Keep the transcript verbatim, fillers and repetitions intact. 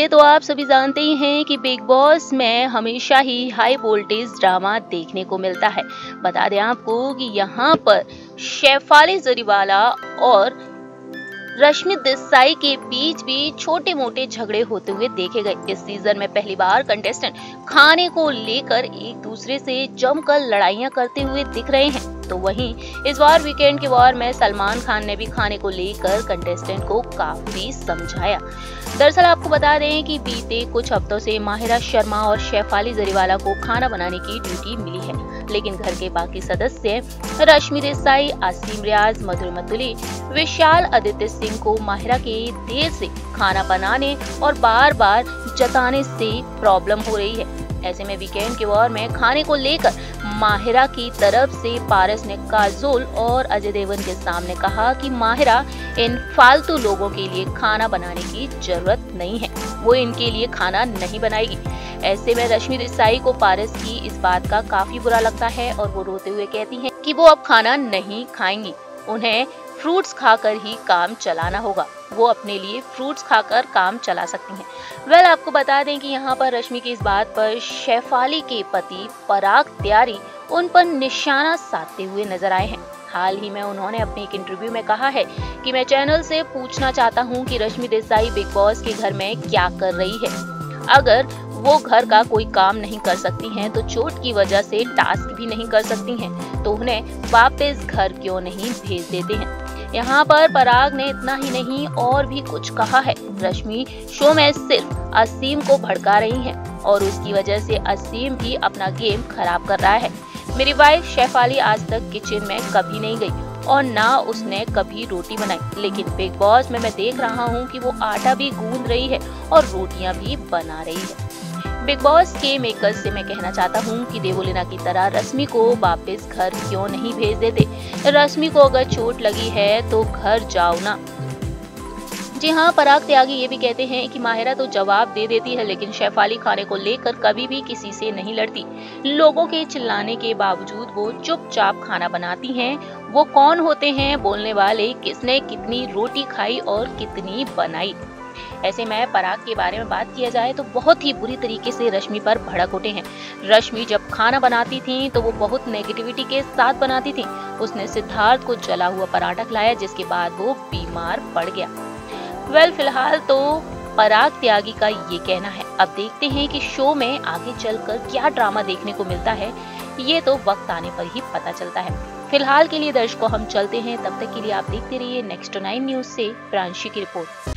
वैसे तो आप सभी जानते ही हैं कि बिग बॉस में हमेशा ही हाई वोल्टेज ड्रामा देखने को मिलता है। बता दें आपको कि यहाँ पर शेफाली जरीवाला और रश्मि देसाई के बीच भी छोटे मोटे झगड़े होते हुए देखे गए। इस सीजन में पहली बार कंटेस्टेंट खाने को लेकर एक दूसरे से जमकर लड़ाइयां करते हुए दिख रहे हैं। तो वहीं इस बार वीकेंड के वॉर में सलमान खान ने भी खाने को लेकर कंटेस्टेंट को काफी समझाया। दरअसल आपको बता दें कि बीते कुछ हफ्तों से माहिरा शर्मा और शेफाली जरीवाला को खाना बनाने की ड्यूटी मिली है, लेकिन घर के बाकी सदस्य रश्मि देसाई, आसिम रियाज, मधुर मधुली, विशाल आदित्य सिंह को माहिरा के देर से खाना बनाने और बार बार जताने से प्रॉब्लम हो रही है। ऐसे में वीकेंड के वॉर में खाने को लेकर माहिरा की तरफ से पारस ने काजोल और अजय देवगन के सामने कहा कि माहिरा इन फालतू लोगों के लिए खाना बनाने की जरूरत नहीं है, वो इनके लिए खाना नहीं बनाएगी। ऐसे में रश्मि देसाई को पारस की इस बात का काफी बुरा लगता है और वो रोते हुए कहती हैं कि वो अब खाना नहीं खाएंगी, उन्हें फ्रूट्स खाकर ही काम चलाना होगा, वो अपने लिए फ्रूट्स खाकर काम चला सकती हैं। वेल well, आपको बता दें कि यहाँ पर रश्मि की इस बात पर शेफाली के पति पराग त्यारी उन पर निशाना साधते हुए नजर आए हैं। हाल ही में उन्होंने अपने एक इंटरव्यू में कहा है कि मैं चैनल से पूछना चाहता हूँ कि रश्मि देसाई बिग बॉस के घर में क्या कर रही है। अगर वो घर का कोई काम नहीं कर सकती हैं तो चोट की वजह से टास्क भी नहीं कर सकती हैं, तो उन्हें वापस घर क्यों नहीं भेज देते हैं। यहाँ पर पराग ने इतना ही नहीं और भी कुछ कहा है। रश्मि शो में सिर्फ असीम को भड़का रही हैं और उसकी वजह से असीम भी अपना गेम खराब कर रहा है। मेरी वाइफ शेफाली आज तक किचन में कभी नहीं गई और ना उसने कभी रोटी बनाई, लेकिन बिग बॉस में मैं देख रहा हूँ कि वो आटा भी गूंद रही है और रोटियां भी बना रही है। बिग बॉस के मेकर्स से मैं कहना चाहता हूँ कि देवोलीना की तरह रश्मि को वापस घर क्यों नहीं भेज देते। रश्मि को अगर चोट लगी है तो घर जाओ ना। जी हाँ, पराग त्यागी ये भी कहते हैं कि माहिरा तो जवाब दे देती है, लेकिन शेफाली खाने को लेकर कभी भी किसी से नहीं लड़ती। लोगों के चिल्लाने के बावजूद वो चुपचाप खाना बनाती हैं। वो कौन होते हैं बोलने वाले, किसने कितनी रोटी खाई और कितनी बनाई। ऐसे में पराग के बारे में बात किया जाए तो बहुत ही बुरी तरीके से रश्मि पर भड़क उठे हैं। रश्मि जब खाना बनाती थी तो वो बहुत नेगेटिविटी के साथ बनाती थी। उसने सिद्धार्थ को जला हुआ पराठा खिलाया, जिसके बाद वो बीमार पड़ गया। वेल well, फिलहाल तो पराग त्यागी का ये कहना है। अब देखते हैं कि शो में आगे चलकर क्या ड्रामा देखने को मिलता है, ये तो वक्त आने पर ही पता चलता है। फिलहाल के लिए दर्शकों हम चलते हैं, तब तक के लिए आप देखते रहिए नेक्स्ट नाइन न्यूज से प्रांशी की रिपोर्ट।